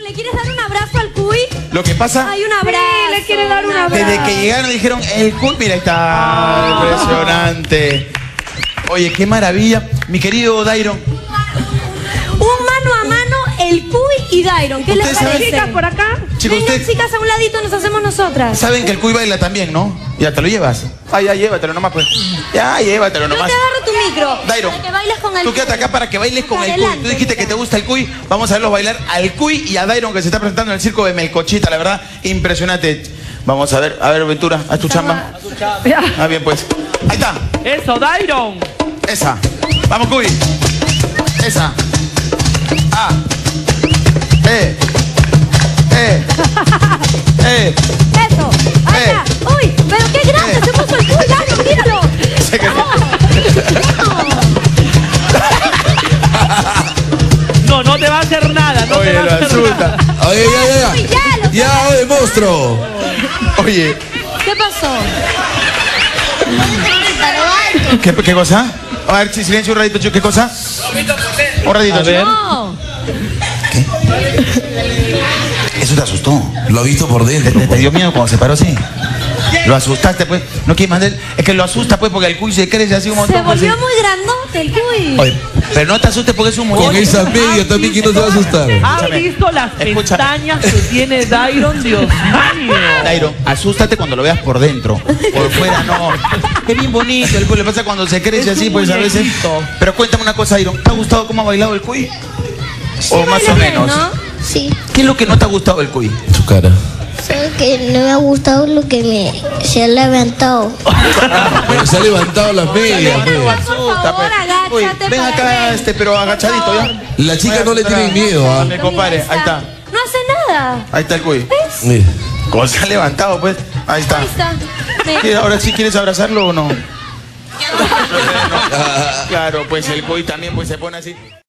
¿le quieres dar un abrazo al cuy? Lo que pasa... Hay un abrazo. Sí, le quiere dar un abrazo. Desde que llegaron dijeron, el cuy, mira, está impresionante. Oye, qué maravilla. Mi querido Dairon. Un mano a mano, el cuy y Dairon. ¿Qué les ¿Ustedes saben? parece? Chicas, por acá. Chicos, Vengan, ustedes chicas, a un ladito nos hacemos nosotras. saben que el cuy baila también, ¿no? Ya, ¿te lo llevas? Ah, ya, llévatelo nomás, pues. Ya, llévatelo Yo te nomás. agarro tu micro. Dairon, Para que bailes con el tú quédate cuy. acá para que bailes con el cuy. Adelante, Tú dijiste que te gusta el cuy. Vamos a verlos bailar al cuy y a Dairon, que se está presentando en el circo de Melcochita. La verdad, impresionante. Vamos a ver, Ventura, haz tu chamba. Ah, bien, pues. Ahí está. Eso, Dairon. Esa. Vamos, cuy. Esa. Ah. Eso. Ahí está. Uy, pero qué grande se puso el cuy, Dairon, míralo. Se quedó. No, no te va a hacer nada. No Oye, te va lo a hacer asusta. nada. Oye, ya, oye, monstruo. Oye, ¿Qué pasó? ¿qué cosa? A ver, silencio un ratito, ¿qué cosa? Un ratito, A ver. No. Eso te asustó. Lo ha visto por dentro. ¿Te dio miedo cuando se paró así? Lo asustaste, pues. No quieres mandar. Es que lo asusta, pues, porque el cuy se crece así un montón. Se pues, volvió sí. muy grandote el cuy. Oye, pero no te asustes porque es un Con muñeco. esa media también, ¿quién no se va a asustar? ¿Has visto las Escúchame. pestañas que tiene Dairon? Dios mío. Dairon, asústate cuando lo veas por dentro. Por fuera no. Es bien bonito el cuy. Le pasa cuando se crece Es así, un pues a veces. muñequito. Pero cuéntame una cosa, Dairon. ¿Te ha gustado cómo ha bailado el cuy? O más baila o bien, menos. ¿no? Sí, ¿Qué es lo que no te ha gustado del cuy? Su cara. solo que no me ha gustado lo que se ha levantado. Pero se ha levantado las medias. Por pues. favor, agáchate Uy, ven para acá, ver. pero agachadito, ¿ya? La chica no le tiene miedo, ¿ah? Mi compadre, ahí está. No hace nada. Ahí está el cuy. ¿Ves? Mira. Como se ha levantado, pues. Ahí está. Ahí está. ¿Qué, ahora sí quieres abrazarlo o no? Claro, pues el cuy también pues se pone así.